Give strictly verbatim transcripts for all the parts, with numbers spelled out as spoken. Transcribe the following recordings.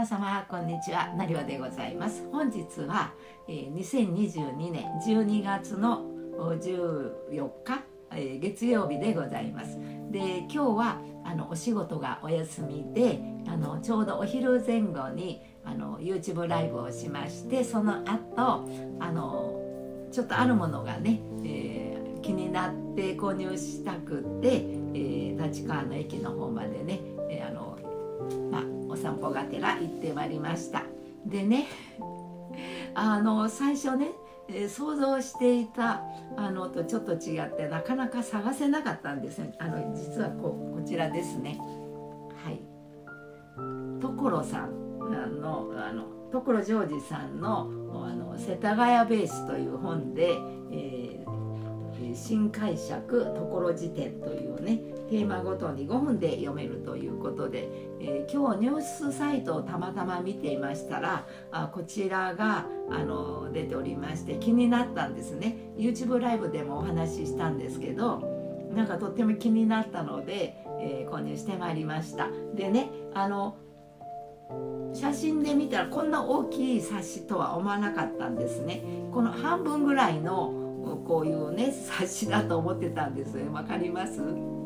皆様こんにちは、なりわでございます。本日は、えー、にせんにじゅうにねんじゅうにがつのじゅうよっか、えー、月曜日でございます。で、今日はあのお仕事がお休みで、あのちょうどお昼前後にあの YouTube ライブをしまして、その後あのちょっとあるものがね、えー、気になって購入したくって、えー、立川の駅の方までね、えー、あのまあお散歩がてら行ってまいりました。でね、あの最初ね、えー、想像していたあのとちょっと違ってなかなか探せなかったんですよ。あの実は こ, こちらですね。はい、所さんのあの所ジョージさんのあの世田谷ベースという本で、えー新解釈所辞典というねテーマごとにごふんで読めるということで、えー、今日ニュースサイトをたまたま見ていましたら、あこちらがあの出ておりまして気になったんですね。 YouTube ライブでもお話ししたんですけど、なんかとっても気になったので、えー、購入してまいりました。でね、あの写真で見たらこんな大きい冊子とは思わなかったんですね。この半分ぐらいのこういうね冊子だと思ってたんですよ。わかります？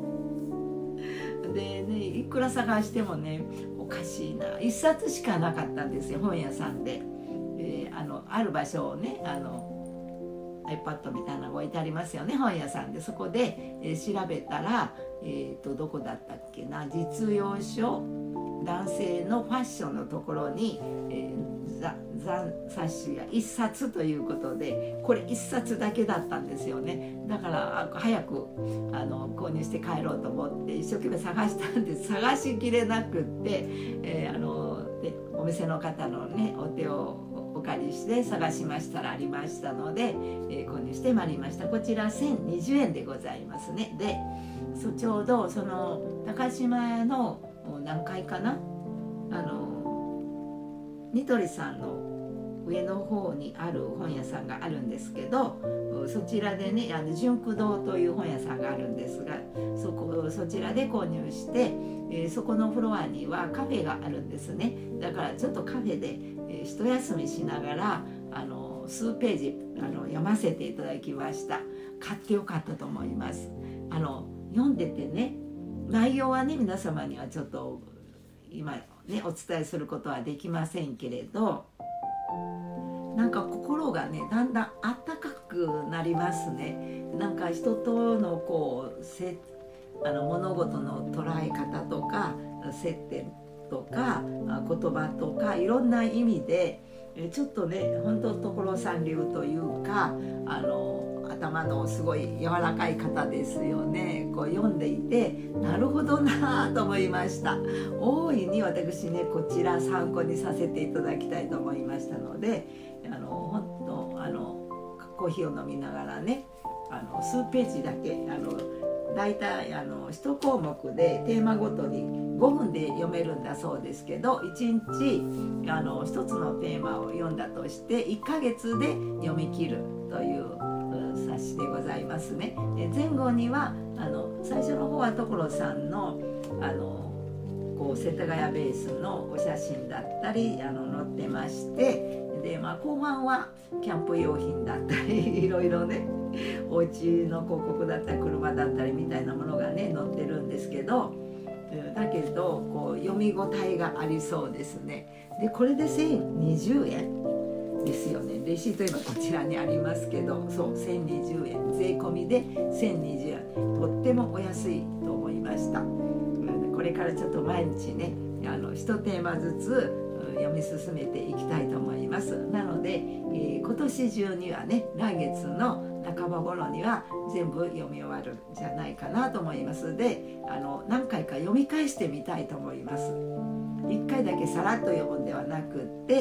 でね、いくら探してもねおかしいな、一冊しかなかったんですよ、本屋さんで。えー、あのある場所をね、あの iPad みたいなのが置いてありますよね、本屋さんで。そこで、えー、調べたら、えーとどこだったっけな、実用書男性のファッションのところに、えー、ざ冊子がいっさつということで、これいっさつだけだったんですよね。だから早くあの購入して帰ろうと思って一生懸命探したんです。探しきれなくって、えー、あのでお店の方のねお手をお借りして探しましたらありましたので、えー、購入してまいりました。こちらせんにじゅうえんでございますね。でそちょうどその高島屋の何階かな、あのニトリさんの上の方にある本屋さんがあるんですけど、そちらでね、あの純駆堂という本屋さんがあるんですが、そこそちらで購入して、えー、そこのフロアにはカフェがあるんですね。だからちょっとカフェで、えー、一休みしながらあの数ページあの読ませていただきました。買ってよかったと思います。あの読んでてね、内容はね皆様にはちょっと今ねお伝えすることはできませんけれど、なんか心がねだんだんあったかくなりますね。なんか人とのこうせあの物事の捉え方とか接点とか言葉とかいろんな意味でちょっとね本当所さん流というか、あの頭のすごい柔らかい方ですよね。こう読んでいてなるほどなと思いました。大いに私ねこちら参考にさせていただきたいと思いましたので、あの本当あのコーヒーを飲みながらね、あの数ページだけあのだいたいあのいち項目でテーマごとにごふんで読めるんだそうですけど、いちにちあのひとつのテーマを読んだとしていっかげつで読み切るという冊子でございますね。前後にはあの最初の方は所さんのあのこう世田谷ベースのお写真だったりあの載ってまして、で、まあ、後半はキャンプ用品だったりいろいろねお家の広告だったり車だったりみたいなものがね載ってるんですけど、だけどこう読み応えがありそうですね。でこれでせんにじゅうえんですよね。レシート今こちらにありますけど、そうせんにじゅうえん、税込みでせんにじゅうえん、とってもお安いと思いました。これからちょっと毎日ねあの一テーマずつ読み進めていきたいと思います。なので、えー、今年中にはね来月の半ば頃には全部読み終わるんじゃないかなと思います。であの何回か読み返してみたいと思います。いっかいだけさらっと読むんではなくって、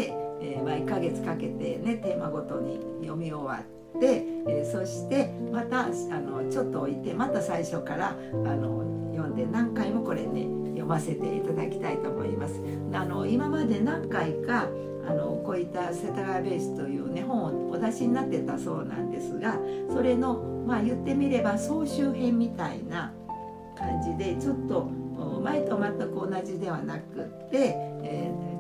えーまあ、いっかげつかけてねテーマごとに読み終わって、えー、そしてまたあのちょっと置いてまた最初からあの読んで何回もこれね読ませていただきたいと思います。あの今まで何回かあのこういった世田谷ベースというね本をお出しになってたそうなんですが、それのまあ言ってみれば総集編みたいな感じでちょっと前と全く同じではなくって、えー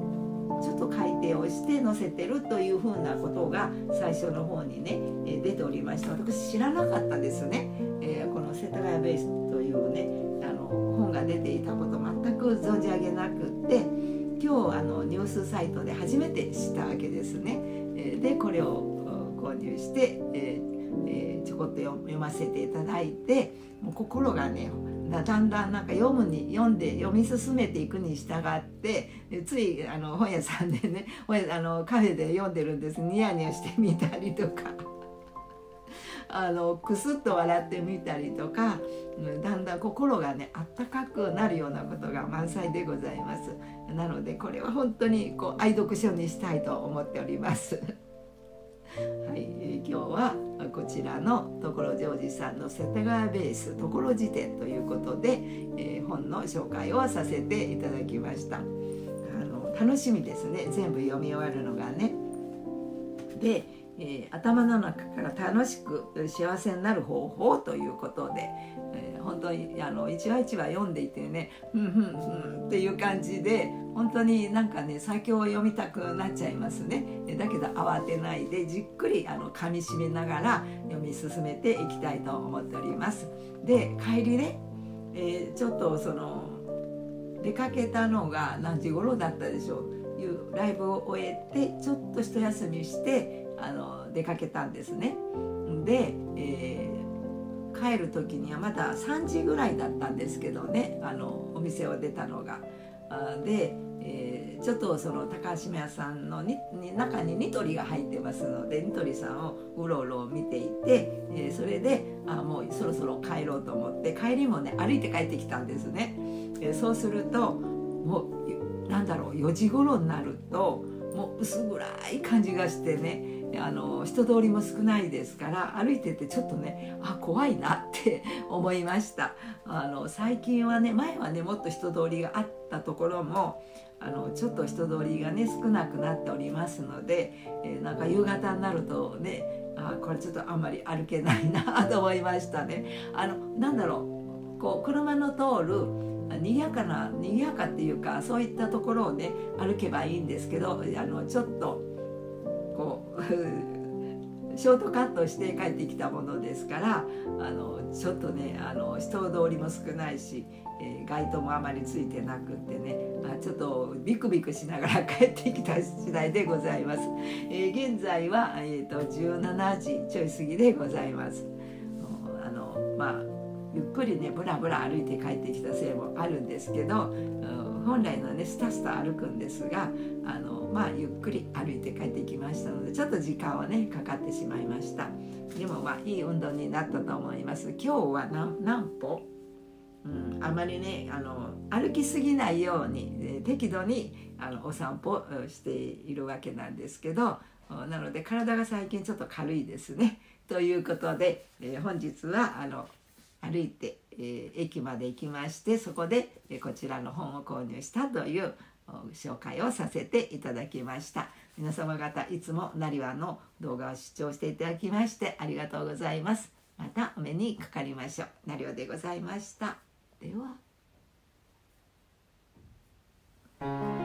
ちょっと改訂をして載せてるというふうなことが最初の方にね出ておりました。私知らなかったですね、えー、この世田谷ベースというねあの本が出ていたこと全く存じ上げなくって、今日あのニュースサイトで初めて知ったわけですね。えー、でこれを購入して、えーえー、ちょこっと読ませていただいて、もう心がねだんだんなんか読むに読んで読み進めていくに従ってついあの本屋さんでね本屋あのカフェで読んでるんです。ニヤニヤしてみたりとかあのクスッと笑ってみたりとか、だんだん心がねあったかくなるようなことが満載でございます。なのでこれは本当にこう愛読書にしたいと思っておりますはい、えー、今日はこちらの所ジョージさんの世田谷ベース所辞典ということで、えー、本の紹介をさせていただきました。あの楽しみですね、全部読み終わるのがね。で、えー、頭の中から楽しく幸せになる方法ということで、えー、本当にあの一話一話読んでいてねふんふんふんっていう感じで、本当になんかね先を読みたくなっちゃいますね。だけど慌てないでじっくりあの噛み締めながら読み進めていきたいと思っております。で帰りね、えー、ちょっとその出かけたのが何時頃だったでしょういうライブを終えてちょっと一休みしてあの出かけたんですね。で、えー、帰る時にはまださんじぐらいだったんですけどね、あのお店を出たのが。で、えー、ちょっとその高島屋さんのにに中にニトリが入ってますのでニトリさんをうろうろ見ていて、えー、それであもうそろそろ帰ろうと思って帰りもね歩いて帰ってきたんですね。えー、そうするともうなんだろうよじ頃になるともう薄暗い感じがしてね、あの人通りも少ないですから歩いててちょっとねあ怖いなって思いました。あの最近はね前はねもっと人通りがあったところもあのちょっと人通りがね少なくなっておりますので、えー、なんか夕方になるとねあこれちょっとあんまり歩けないなと思いましたね。あのなんだろうこう車の通る賑やかな賑やかっていうかそういったところをね歩けばいいんですけど、あのちょっとこうショートカットして帰ってきたものですからあのちょっとねあの人通りも少ないし、えー、街灯もあまりついてなくってねあちょっとビクビクしながら帰ってきた次第でございます。えー、現在は、えー、とじゅうしちじちょい過ぎでございます。あのまあゆっくりねブラブラ歩いて帰ってきたせいもあるんですけど、本来のねスタスタ歩くんですがあの、まあ、ゆっくり歩いて帰ってきましたのでちょっと時間はねかかってしまいました。でもまあいい運動になったと思います。今日は 何, 何歩、うん、あまりねあの歩きすぎないように、えー、適度にあのお散歩しているわけなんですけど、なので体が最近ちょっと軽いですね。ということで、えー、本日はあの歩いて、えー、駅まで行きましてそこで、えー、こちらの本を購入したという紹介をさせていただきました。皆様方いつもなにわの動画を視聴していただきましてありがとうございます。またお目にかかりましょう。なりわでございました。では。